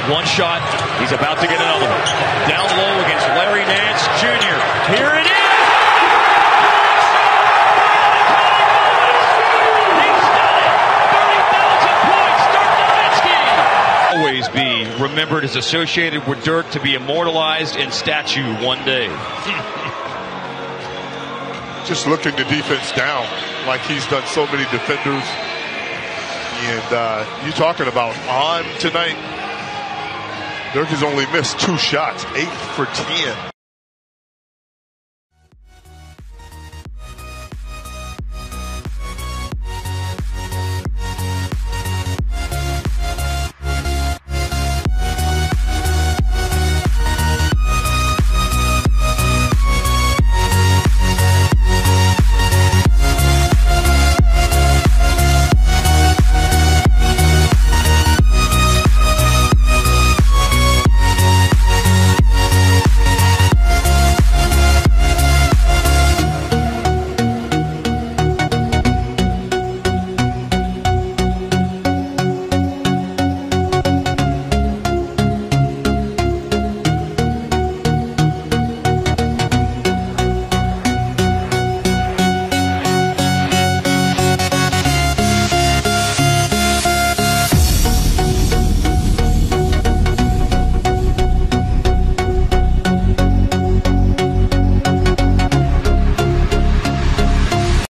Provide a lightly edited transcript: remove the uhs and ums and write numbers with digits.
one shot. He's about to get another one. Down low against Larry Nance Jr. Here it is. He's done it. 30,000 points. Dirk Nowitzki. Always be remembered as associated with Dirk to be immortalized in statue one day. Just looking the defense down like he's done so many defenders. And you talking about on tonight, Dirk has only missed 2 shots, 8 for 10.